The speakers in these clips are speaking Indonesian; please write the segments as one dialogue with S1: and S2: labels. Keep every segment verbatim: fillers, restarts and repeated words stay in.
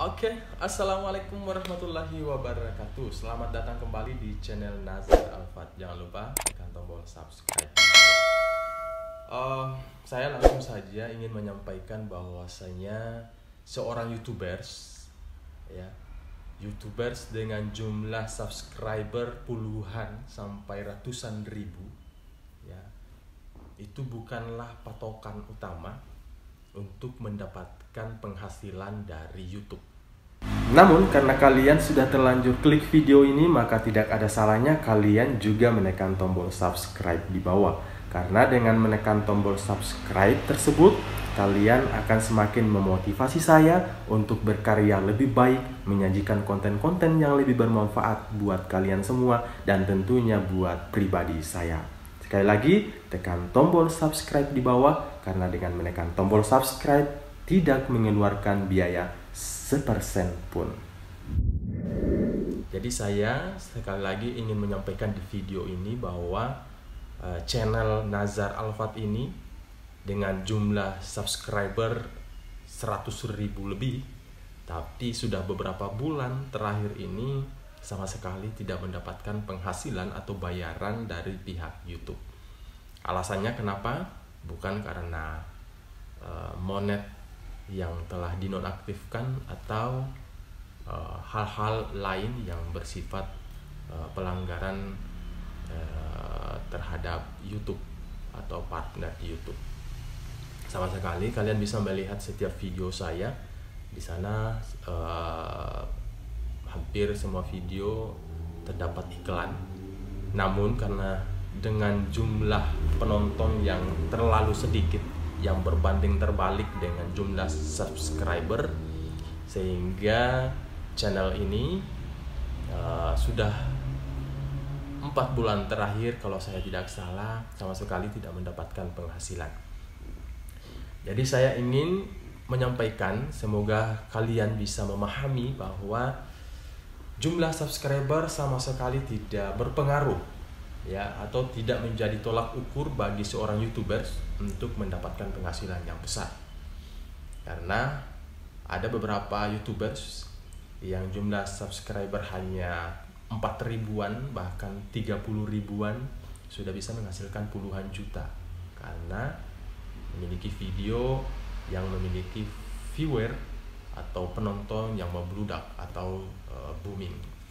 S1: Oke, assalamualaikum warahmatullahi wabarakatuh. Selamat datang kembali di channel Nazar Alfat. Jangan lupa tekan tombol subscribe. Uh, saya langsung saja ingin menyampaikan bahwasanya seorang youtubers, ya, youtubers dengan jumlah subscriber puluhan sampai ratusan ribu, ya, itu bukanlah patokan utama untuk mendapatkan penghasilan dari YouTube. Namun karena kalian sudah terlanjur klik video ini, maka tidak ada salahnya kalian juga menekan tombol subscribe di bawah. Karena dengan menekan tombol subscribe tersebut, kalian akan semakin memotivasi saya untuk berkarya lebih baik, menyajikan konten-konten yang lebih bermanfaat buat kalian semua dan tentunya buat pribadi saya. Sekali lagi, tekan tombol subscribe di bawah, karena dengan menekan tombol subscribe tidak mengeluarkan biaya sepersen pun. Jadi saya sekali lagi ingin menyampaikan di video ini bahwa uh, channel Nazar Alfat ini dengan jumlah subscriber seratus ribu lebih, tapi sudah beberapa bulan terakhir ini sama sekali tidak mendapatkan penghasilan atau bayaran dari pihak YouTube. Alasannya kenapa? Bukan karena uh, monet yang telah dinonaktifkan atau hal-hal uh, lain yang bersifat uh, pelanggaran uh, terhadap YouTube atau partner YouTube. Sama sekali kalian bisa melihat setiap video saya di sana, uh, hampir semua video terdapat iklan. Namun karena dengan jumlah penonton yang terlalu sedikit, yang berbanding terbalik dengan jumlah subscriber, sehingga channel ini uh, sudah empat bulan terakhir, kalau saya tidak salah, sama sekali tidak mendapatkan penghasilan. Jadi saya ingin menyampaikan, semoga kalian bisa memahami bahwa jumlah subscriber sama sekali tidak berpengaruh, ya, atau tidak menjadi tolak ukur bagi seorang youtubers untuk mendapatkan penghasilan yang besar. Karena ada beberapa youtubers yang jumlah subscriber hanya empat ribuan, bahkan tiga puluh ribuan, sudah bisa menghasilkan puluhan juta karena memiliki video yang memiliki viewer atau penonton yang membludak atau uh, booming.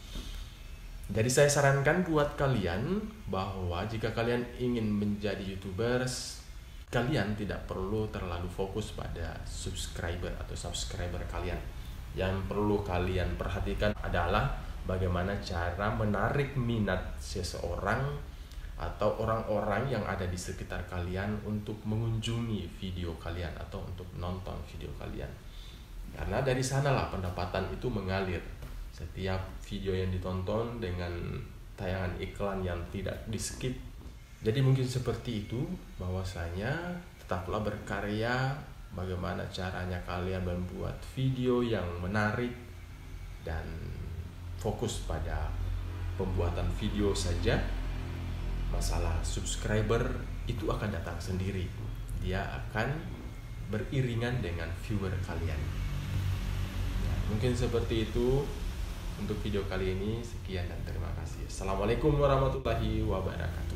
S1: Jadi saya sarankan buat kalian bahwa jika kalian ingin menjadi youtubers, kalian tidak perlu terlalu fokus pada subscriber atau subscriber kalian. Yang perlu kalian perhatikan adalah bagaimana cara menarik minat seseorang atau orang-orang yang ada di sekitar kalian untuk mengunjungi video kalian atau untuk nonton video kalian. Karena dari sanalah pendapatan itu mengalir. Setiap video yang ditonton dengan tayangan iklan yang tidak di skip. Jadi mungkin seperti itu, bahwasanya tetaplah berkarya, bagaimana caranya kalian membuat video yang menarik dan fokus pada pembuatan video saja. Masalah subscriber itu akan datang sendiri, dia akan beriringan dengan viewer kalian. Ya, mungkin seperti itu untuk video kali ini. Sekian dan terima kasih. Assalamualaikum warahmatullahi wabarakatuh.